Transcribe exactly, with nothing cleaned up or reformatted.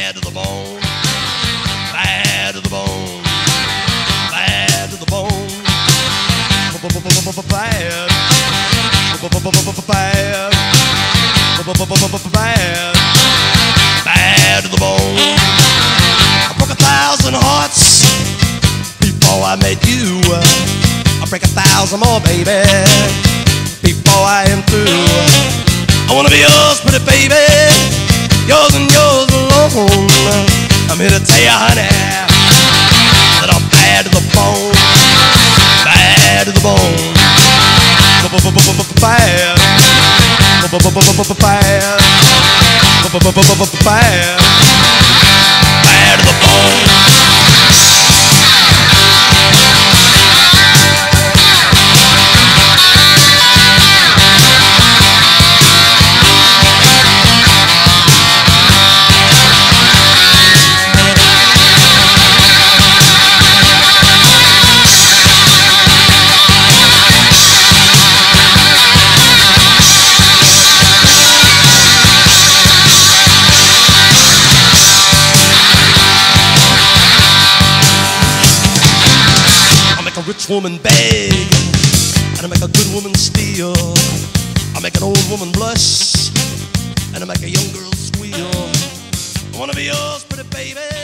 bad to the bone, bad to the bone, bad to the bone, bad, bad, bad, bad to the bone. I broke a thousand hearts before I met you. I'll break a thousand more, baby, before I am through. I wanna be yours, pretty baby, yours and yours alone. I'm here to tell you, honey, that I'm bad to the bone, bad to the bone, bad, bad, bad, bad to the bone. A rich woman beg, and I make a good woman steal. I make an old woman blush, and I make a young girl squeal. I wanna be yours, pretty baby.